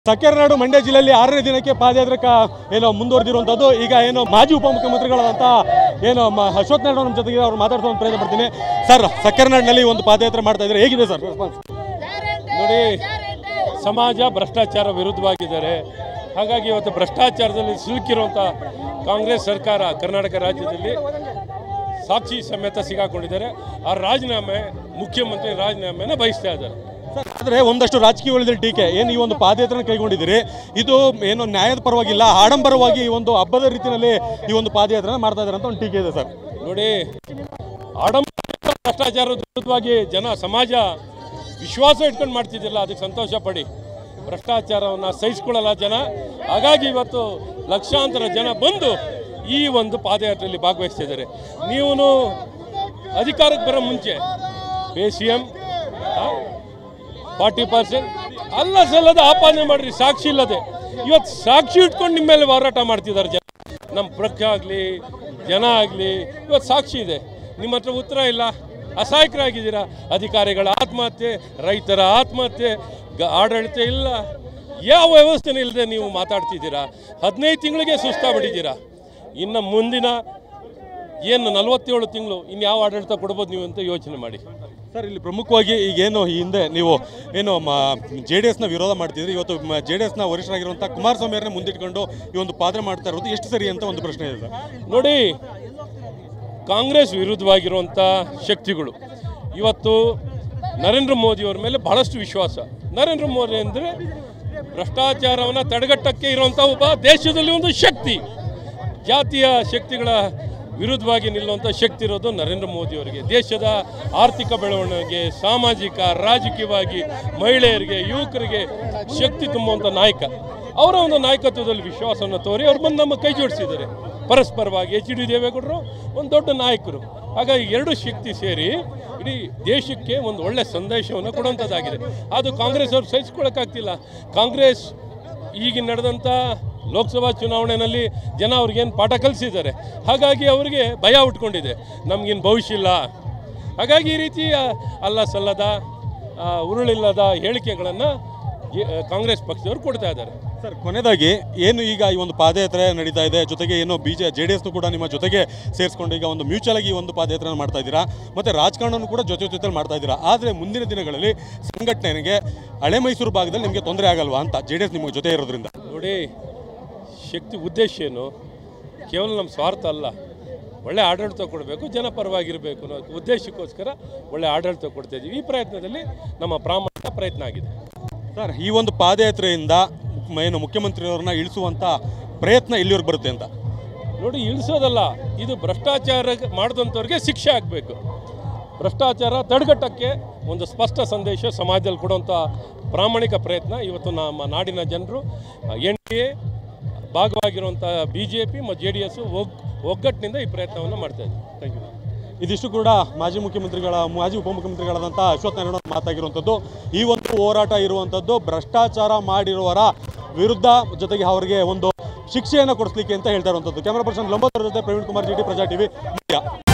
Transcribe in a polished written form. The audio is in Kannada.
ಸಕ್ಕರೆನಾಡು ಮಂಡ್ಯ ಜಿಲ್ಲೆಯಲ್ಲಿ 6ನೇ ದಿನಕ್ಕೆ ಪಾದಯಾತ್ರೆ ಏನೋ ಮುಂದುವರೆದಿರುವಂತದ್ದು. ಈಗ ಏನು ಮಾಜಿ ಉಪಮುಖ್ಯಮಂತ್ರಿಗಳಾದಂತ ಏನು ಅಶ್ವಥ್ ನಾರಾಯಣ ನಮ್ಮ ಜೊತೆಗೆ ಅವರು ಮಾತಾಡ್ತಾ ಪ್ರಯತ್ನ ಪಡ್ತೀನಿ. ಸರ್, ಸಕ್ಕರೆನಾಡಿನಲ್ಲಿ ಒಂದು ಪಾದಯಾತ್ರೆ ಮಾಡ್ತಾ ಇದ್ದಾರೆ, ಹೇಗಿದೆ ಸರ್ ರೆಸ್ಪಾನ್ಸ್? ನೋಡಿ, ಸಮಾಜ ಭ್ರಷ್ಟಾಚಾರ ವಿರುದ್ಧವಾಗಿದ್ದಾರೆ. ಹಾಗಾಗಿ ಇವತ್ತು ಭ್ರಷ್ಟಾಚಾರದಲ್ಲಿ ಸಿಲುಕಿರುವಂಥ ಕಾಂಗ್ರೆಸ್ ಸರ್ಕಾರ ಕರ್ನಾಟಕ ರಾಜ್ಯದಲ್ಲಿ ಸಾಕ್ಷಿ ಸಮೇತ ಸಿಗಾಕೊಂಡಿದ್ದಾರೆ. ಆ ರಾಜೀನಾಮೆ, ಮುಖ್ಯಮಂತ್ರಿ ರಾಜೀನಾಮೆನ ಬಯಸ್ತಾ ಇದ್ದಾರೆ. ಆದರೆ ಒಂದಷ್ಟು ರಾಜಕೀಯ ವಲಯದಲ್ಲಿ ಟೀಕೆ ಏನು ಈ ಒಂದು ಪಾದಯಾತ್ರೆ ಕೈಗೊಂಡಿದ್ದೀರಿ, ಇದು ಏನು ನ್ಯಾಯದ ಪರವಾಗಿಲ್ಲ, ಆಡಂಬರವಾಗಿ ಈ ಒಂದು ಹಬ್ಬದ ರೀತಿಯಲ್ಲಿ ಈ ಒಂದು ಪಾದಯಾತ್ರೆ ಮಾಡ್ತಾ ಇದ್ದಾರೆ ಅಂತ ಒಂದು ಟೀಕೆ ಇದೆ ಸರ್. ನೋಡಿ, ಆಡಂಬರ ಭ್ರಷ್ಟಾಚಾರದ ವಿರುದ್ಧವಾಗಿ ಸಮಾಜ ವಿಶ್ವಾಸ ಇಟ್ಕೊಂಡು ಮಾಡ್ತಿದ್ದಿಲ್ಲ, ಅದಕ್ಕೆ ಸಂತೋಷ ಪಡಿ. ಭ್ರಷ್ಟಾಚಾರವನ್ನು ಸಹಿಸ್ಕೊಳ್ಳಲ್ಲ ಜನ. ಹಾಗಾಗಿ ಇವತ್ತು ಲಕ್ಷಾಂತರ ಜನ ಬಂದು ಈ ಒಂದು ಪಾದಯಾತ್ರೆಯಲ್ಲಿ ಭಾಗವಹಿಸ್ತಿದ್ದಾರೆ. ನೀವು ಅಧಿಕಾರಕ್ಕೆ ಬರೋ ಮುಂಚೆ PCM 40% ಅಲ್ಲ ಸಲ್ಲದ ಆಪಾದನೆ ಮಾಡ್ರಿ, ಸಾಕ್ಷಿ ಇಲ್ಲದೆ. ಇವತ್ತು ಸಾಕ್ಷಿ ಇಟ್ಕೊಂಡು ನಿಮ್ಮ ಮೇಲೆ ಹೋರಾಟ ಮಾಡ್ತಿದ್ದಾರೆ ಜನ. ನಮ್ಮ ಪಕ್ಷ ಆಗಲಿ, ಜನ ಆಗಲಿ, ಇವತ್ತು ಸಾಕ್ಷಿ ಇದೆ. ನಿಮ್ಮ ಹತ್ರ ಉತ್ತರ ಇಲ್ಲ, ಅಸಹಾಯಕರಾಗಿದ್ದೀರಾ. ಅಧಿಕಾರಿಗಳ ಆತ್ಮಹತ್ಯೆ, ರೈತರ ಆತ್ಮಹತ್ಯೆ, ಆಡಳಿತ ಇಲ್ಲ, ಯಾವ ವ್ಯವಸ್ಥೆನೂ ಇಲ್ಲದೆ ನೀವು ಮಾತಾಡ್ತಿದ್ದೀರಾ. 15 ತಿಂಗಳಿಗೆ ಸುಸ್ತಾಗ್ಬಿಟ್ಟಿದ್ದೀರಾ. ಇನ್ನು ಮುಂದಿನ ಏನು 47 ತಿಂಗಳು ಇನ್ಯಾವ ಆಡಳಿತ ಕೊಡ್ಬೋದು ನೀವು ಅಂತ ಯೋಚನೆ ಮಾಡಿ ಸರ್. ಇಲ್ಲಿ ಪ್ರಮುಖವಾಗಿ ಈಗೇನು ಈ ಹಿಂದೆ ನೀವು ಏನು JDSನ ವಿರೋಧ ಮಾಡ್ತಿದ್ರಿ, ಇವತ್ತು JDSನ ವರಿಷ್ಠರಾಗಿರುವಂಥ ಕುಮಾರಸ್ವಾಮಿ ಅವರನ್ನೇ ಮುಂದಿಟ್ಕೊಂಡು ಈ ಒಂದು ಪಾದಯಾತ್ರೆ ಮಾಡ್ತಾ ಇರೋದು ಎಷ್ಟು ಸರಿ ಅಂತ ಒಂದು ಪ್ರಶ್ನೆ ಇದೆ ಸರ್. ನೋಡಿ, ಕಾಂಗ್ರೆಸ್ ವಿರುದ್ಧವಾಗಿರುವಂಥ ಶಕ್ತಿಗಳು ಇವತ್ತು ನರೇಂದ್ರ ಮೋದಿಯವರ ಮೇಲೆ ಬಹಳಷ್ಟು ವಿಶ್ವಾಸ. ನರೇಂದ್ರ ಮೋದಿ ಅಂದರೆ ಭ್ರಷ್ಟಾಚಾರವನ್ನು ತಡೆಗಟ್ಟಕ್ಕೆ ಇರುವಂಥ ಒಬ್ಬ ದೇಶದಲ್ಲಿ ಒಂದು ಶಕ್ತಿ. ಜಾತಿಯ ಶಕ್ತಿಗಳ ವಿರುದ್ಧವಾಗಿ ನಿಲ್ಲುವಂಥ ಶಕ್ತಿ ಇರೋದು ನರೇಂದ್ರ ಮೋದಿಯವರಿಗೆ. ದೇಶದ ಆರ್ಥಿಕ ಬೆಳವಣಿಗೆ, ಸಾಮಾಜಿಕ, ರಾಜಕೀಯವಾಗಿ ಮಹಿಳೆಯರಿಗೆ, ಯುವಕರಿಗೆ ಶಕ್ತಿ ತುಂಬುವಂಥ ನಾಯಕ. ಅವರ ಒಂದು ನಾಯಕತ್ವದಲ್ಲಿ ವಿಶ್ವಾಸವನ್ನು ತೋರಿ ಅವ್ರು ಬಂದು ನಮ್ಮ ಕೈ ಜೋಡಿಸಿದ್ದಾರೆ ಪರಸ್ಪರವಾಗಿ. HD ದೇವೇಗೌಡರು ಒಂದು ದೊಡ್ಡ ನಾಯಕರು. ಹಾಗಾಗಿ ಎರಡು ಶಕ್ತಿ ಸೇರಿ ಇಡೀ ದೇಶಕ್ಕೆ ಒಂದು ಒಳ್ಳೆಯ ಸಂದೇಶವನ್ನು ಕೊಡುವಂಥದ್ದಾಗಿದೆ. ಅದು ಕಾಂಗ್ರೆಸ್ ಅವ್ರು ಸಹಿಸ್ಕೊಳ್ಳೋಕ್ಕಾಗ್ತಿಲ್ಲ. ಕಾಂಗ್ರೆಸ್ ಈಗ ನಡೆದಂಥ ಲೋಕಸಭಾ ಚುನಾವಣೆಯಲ್ಲಿ ಜನ ಅವ್ರಿಗೇನು ಪಾಠ ಕಲಿಸಿದ್ದಾರೆ. ಹಾಗಾಗಿ ಅವರಿಗೆ ಭಯ ಉಟ್ಕೊಂಡಿದೆ, ನಮಗೇನು ಭವಿಷ್ಯ ಇಲ್ಲ. ಹಾಗಾಗಿ ಈ ರೀತಿ ಅಲ್ಲ ಸಲ್ಲದ, ಉರುಳಿಲ್ಲದ ಹೇಳಿಕೆಗಳನ್ನು ಕಾಂಗ್ರೆಸ್ ಪಕ್ಷದವರು ಕೊಡ್ತಾ ಇದ್ದಾರೆ. ಸರ್, ಕೊನೆಯದಾಗಿ ಏನು ಈಗ ಈ ಒಂದು ಪಾದಯಾತ್ರೆ ನಡೀತಾ ಇದೆ, ಜೊತೆಗೆ ಏನು JDSನು ಕೂಡ ನಿಮ್ಮ ಜೊತೆಗೆ ಸೇರಿಸ್ಕೊಂಡು ಈಗ ಒಂದು ಮ್ಯೂಚುವಲ್ ಆಗಿ ಒಂದು ಪಾದಯಾತ್ರೆ ಮಾಡ್ತಾ ಇದ್ದೀರಾ, ಮತ್ತು ರಾಜಕಾರಣನೂ ಕೂಡ ಜೊತೆಲಿ ಮಾಡ್ತಾ ಇದ್ದೀರಾ. ಆದರೆ ಮುಂದಿನ ದಿನಗಳಲ್ಲಿ ಸಂಘಟನೆಗೆ ಹಳೆ ಮೈಸೂರು ಭಾಗದಲ್ಲಿ ನಿಮಗೆ ತೊಂದರೆ ಆಗಲ್ವಾ ಅಂತ JDS ನಿಮಗೆ ಜೊತೆ ಇರೋದ್ರಿಂದ? ನೋಡಿ, ಶಕ್ತಿ ಉದ್ದೇಶ ಏನು? ಕೇವಲ ನಮ್ಮ ಸ್ವಾರ್ಥ ಅಲ್ಲ, ಒಳ್ಳೆ ಆಡಳಿತ ಕೊಡಬೇಕು, ಜನಪರವಾಗಿರಬೇಕು ಅನ್ನೋ ಉದ್ದೇಶಕ್ಕೋಸ್ಕರ ಒಳ್ಳೆ ಆಡಳಿತ ಕೊಡ್ತಾ ಇದ್ದೀವಿ. ಈ ಪ್ರಯತ್ನದಲ್ಲಿ ನಮ್ಮ ಪ್ರಾಮಾಣಿಕ ಪ್ರಯತ್ನ ಆಗಿದೆ. ಸರ್, ಈ ಒಂದು ಪಾದಯಾತ್ರೆಯಿಂದ ಏನು ಮುಖ್ಯಮಂತ್ರಿಯವ್ರನ್ನ ಇಳಿಸುವಂಥ ಪ್ರಯತ್ನ ಎಲ್ಲಿವರೆಗೆ ಬರುತ್ತೆ ಅಂತ? ನೋಡಿ, ಇಳಿಸೋದಲ್ಲ, ಇದು ಭ್ರಷ್ಟಾಚಾರ ಮಾಡಿದಂಥವ್ರಿಗೆ ಶಿಕ್ಷೆ ಆಗಬೇಕು. ಭ್ರಷ್ಟಾಚಾರ ತಡೆಗಟ್ಟಕ್ಕೆ ಒಂದು ಸ್ಪಷ್ಟ ಸಂದೇಶ ಸಮಾಜದಲ್ಲಿ ಕೊಡುವಂಥ ಪ್ರಾಮಾಣಿಕ ಪ್ರಯತ್ನ ಇವತ್ತು ನಮ್ಮ ನಾಡಿನ ಜನರು, NDA ಭಾಗವಾಗಿರುವಂಥ BJP ಮತ್ತು JDS ಒಗ್ಗಟ್ಟಿನಿಂದ ಈ ಪ್ರಯತ್ನವನ್ನು ಮಾಡ್ತಾ ಇದ್ದೀವಿ. Thank you. ಇದಿಷ್ಟು ಕೂಡ ಮಾಜಿ ಉಪಮುಖ್ಯಮಂತ್ರಿಗಳಾದಂಥ ಅಶ್ವಥ್ ನಾರಾಯಣ ಮಾತಾಗಿರುವಂಥದ್ದು. ಈ ಒಂದು ಹೋರಾಟ ಇರುವಂಥದ್ದು ಭ್ರಷ್ಟಾಚಾರ ಮಾಡಿರುವವರ ವಿರುದ್ಧ, ಜೊತೆಗೆ ಅವರಿಗೆ ಒಂದು ಶಿಕ್ಷೆಯನ್ನು ಕೊಡಿಸ್ಲಿಕ್ಕೆ ಅಂತ ಹೇಳ್ತಾ ಇರುವಂಥದ್ದು. ಕ್ಯಾಮರಾ ಪರ್ಸನ್ ಲಂಬೋದರ ಜೊತೆ ಪ್ರವೀಣ್ ಕುಮಾರ್, GT ಪ್ರಜಾ TV, ಮಂಡ್ಯ.